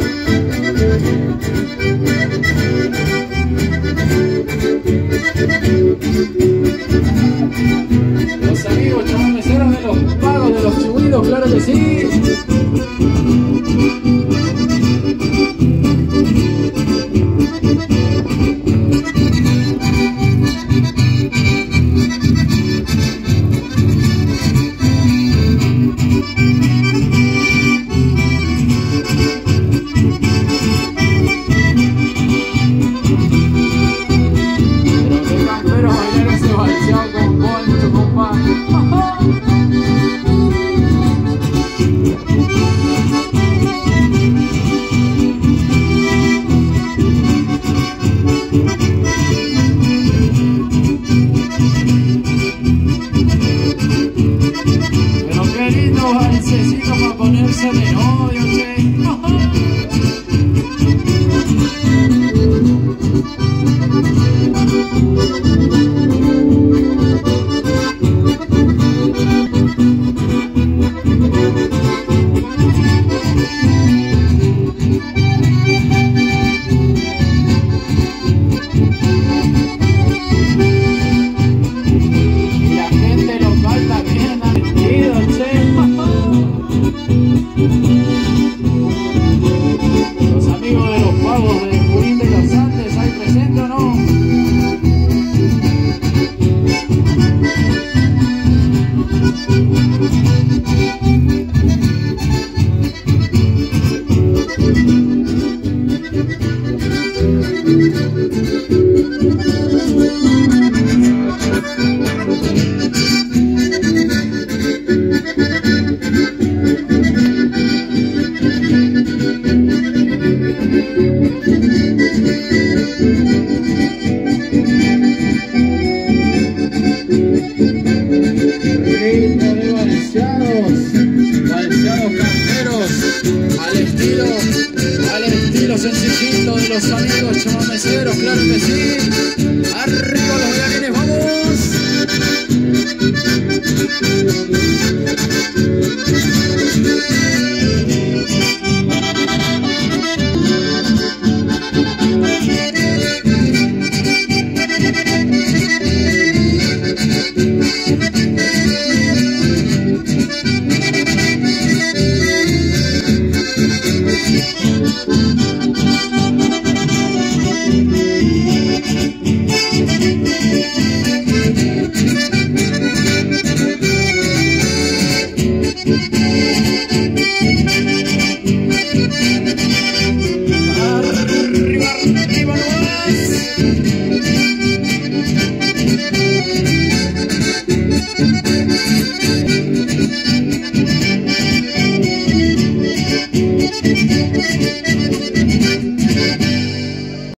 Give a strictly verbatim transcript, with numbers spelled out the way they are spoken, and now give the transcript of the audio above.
Los amigos chamameceros de los pagos, de los chubidos, claro que sí. Para ponerse de novio, che. Y la gente local también ha metido, che. Los amigos de los pagos de Junín de los Andes, ¿hay presente o no? Ritmo de balseados, balseados camperos, al estilo, al estilo sencillito de los amigos chamameceros, claro que sí. Arriba los violines, vamos.